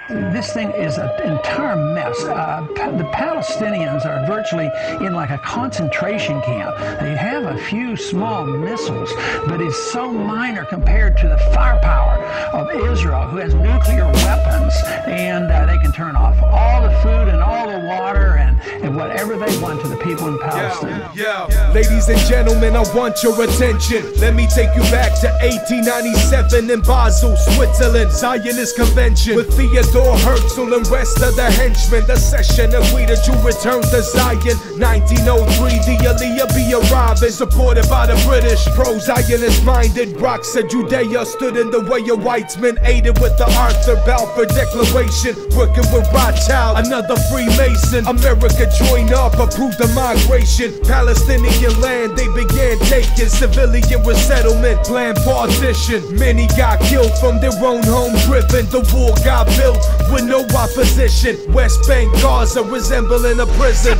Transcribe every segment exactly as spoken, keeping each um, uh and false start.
This thing is an entire mess. Uh, the Palestinians are virtually in like a concentration camp. They have a few small missiles, but it's so minor compared to the firepower of Israel, who has nuclear weapons, and uh, they can turn off all the food and all the water and, and whatever they want to the people in Palestine. Yeah, yeah. Ladies and gentlemen, I want your attention. Let me take you back to eighteen ninety-seven in Basel, Switzerland. Zionist Convention with Theodore Herzl and rest of the henchmen. The session agreed to return to Zion. nineteen oh three, the Aliyah be arriving, supported by the British. Pro-Zionist minded, rocks of Judea stood in the way of whites men, aided with the Arthur Balfour Declaration. Working with Rothschild, another Freemason. America joined up, approved the migration. Palestinian land they began taking, civilian resettlement, planned partition. Many got killed from their own home driven. The war got built with no opposition. West Bank, Gaza resembling a prison.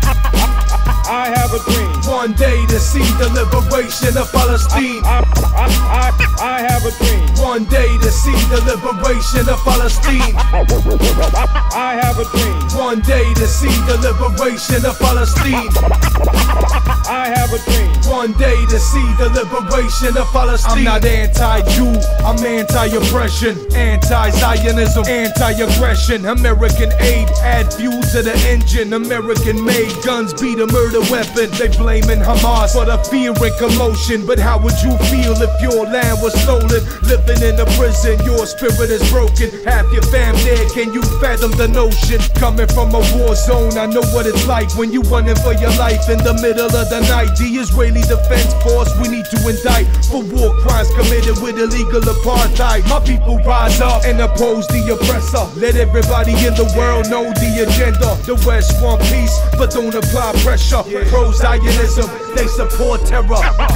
I have a dream, one day to see the liberation of Palestine. I, I, I, I have a dream, one day to see the liberation of Palestine. I have a dream, one day to see the liberation of Palestine. I have a dream, one day to see the liberation of Palestine. I'm not anti-Jew, I'm anti-oppression, anti-Zionism, anti-aggression. American aid, add fuel to the engine. American-made guns beat a murder weapon. They blaming Hamas for the fear and commotion. But how would you feel if your land was stolen? Living in a prison, your spirit is broken. Half your fam dead, can you fathom the notion? Coming from a war zone, I know what it's like when you running for your life in the middle of the night. The Israeli Defense Force, we need to indict for war crimes committed with illegal apartheid. My people rise up and oppose the oppressor. Let everybody in the world know the agenda. The West want peace, but don't apply pressure. Pro-Zionism, they support terror.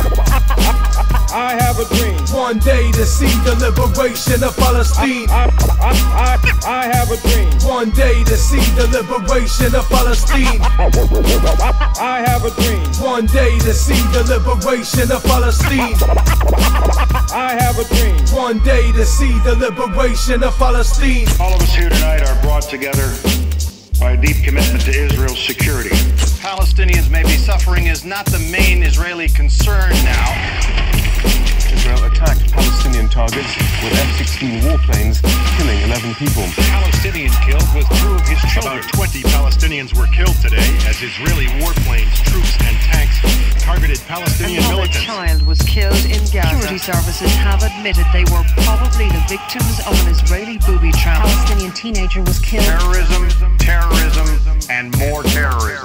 I have a dream, one day to see the liberation of Palestine. I, I, I, I have a dream, one day to see the liberation of Palestine. I have a dream, one day to see the liberation of Palestine. I have a dream, one day to see the liberation of Palestine. All of us here tonight are brought together by a deep commitment to Israel's security. Palestinians may be suffering is not the main Israeli concern now. Israel attacked Palestinian targets with F sixteen warplanes, killing eleven people. The Palestinian killed with two of his children. About twenty Palestinians were killed today as Israeli warplanes, troops and tanks targeted Palestinian Another militants. child was killed in Gaza. Security services have admitted they were probably the victims of an Israeli booby trap. A Palestinian teenager was killed. Terrorism, terrorism, and more terrorism.